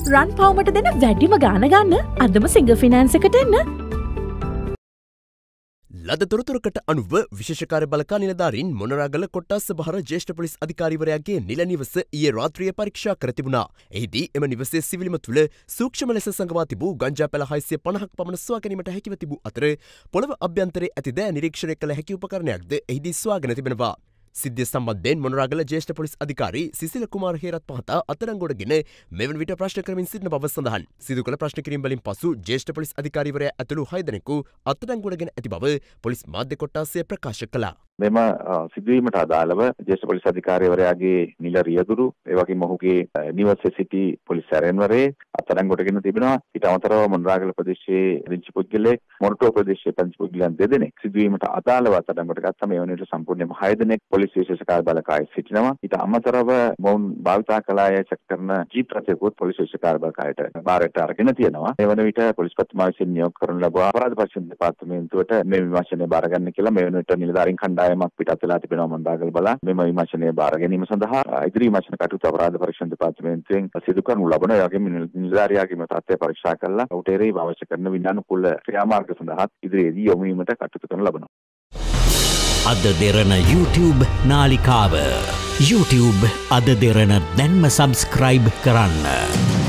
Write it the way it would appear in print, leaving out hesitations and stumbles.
රන් පවුමට දෙන වැඩිම ගාන ගන්න අදම සිංගල් ෆිනෑන්ස් එකට එන්න. ලද තොරතුරකට අනුව විශේෂකාර්ය බලකා නිලධාරීන් මොනරාගල කොට්ටාස බහර ජ්‍යෙෂ්ඨ පොලිස් අධිකාරිවරයාගේ නිල නිවස ඊයේ රාත්‍රියේ පරීක්ෂා කර තිබුණා. එහිදී එම නිවසේ සිවිලිම තුළ සූක්ෂම ලෙස සඟවා තිබූ ගංජා පැල 650ක් පමණ සොයා ගැනීමට හැකිව තිබූ අතර පොළව අභ්‍යන්තරයේ ඇති දෑ නිරීක්ෂණය කළ හැකි උපකරණයක්ද එහිදී සොයාගෙන තිබෙනවා. සිද්ධිය සම්බන්ධයෙන් මොනරාගල ජ්‍යෙෂ්ඨ පොලිස් අධිකාරී සිසිල කුමාර හේරත් මහතා අත්අඩංගුවටගෙන මෙවන විට ප්‍රශ්න කරමින් සිටින බව සඳහන්. සිදු කළ ප්‍රශ්න කිරීම වලින් පසු ජ්‍යෙෂ්ඨ පොලිස් අධිකාරීවරයා ඇතුළු 6 දෙනෙකු අත්අඩංගුවටගෙන ඇති බව පොලිස් මාධ්‍ය කොට්ටාසය ප්‍රකාශ කළා. මෙම සිදුවීමට අදාළව ජ්‍යෙෂ්ඨ පොලිස් අධිකාරිවරයාගේ නිල රියදුරු ඒ වගේම ඔහුගේ නිවසේ සිටි පොලිස් සැරයන්වරේ අත්අඩංගුවටගෙන තිබෙනවා. ඊට අමතරව මොනරාගල ප්‍රදේශයේ රිංචි පුද්ගලයෙක් මොරටුව ප්‍රදේශයේ පංච පුද්ගලයන් දෙදෙනෙක් සිදුවීමට අදාළව අත්අඩංගුවට ගත්තා. මේ වන විට සම්පූර්ණයෙන්ම 6 දෙනෙක් පොලිස් විශේෂ කාර්ය බලකායේ සිටිනවා. ඊට අමතරව මොවුන් භාවිතා කළාය චෙක් කරන ජීප් රථයකුත් පොලිස් විශේෂ කාර්ය බලකායට බාරයට අරගෙන තියෙනවා. මේ වන විට පොලිස් පත්තුමා විසින් නියෝග කරන ලබන අපරාධ පරීක්ෂණ දෙපාර්තමේන්තුවට මේ විමර්ශනය බාර ගන්න කියලා මේ වන විට නිලධාරීන් කණ්ඩායමක් පිටත් වෙලා තිබෙනවා මොනරාගල බලා. මෙම විමර්ශනය බාර ගැනීම සඳහා ඉදිරි විමර්ශන කටයුතු අපරාධ පරීක්ෂණ දෙපාර්තමේන්තුවෙන් සිදු කරනු ලබන. ඒ වගේම නිලධාරියාගේම තත්ත්වය පරීක්ෂා කරලා ඔහුට එරෙහිව අවශ්‍ය කරන විඥානුකූල ක්‍රියාමාර්ග සඳහා ඉදිරියේදී යොමු වීමට කටයුතු කරනු ලබනවා. අද දෙරණ YouTube නාලිකාව YouTube අද දෙරණ දැන්ම සබස්ක්‍රයිබ් කරන්න.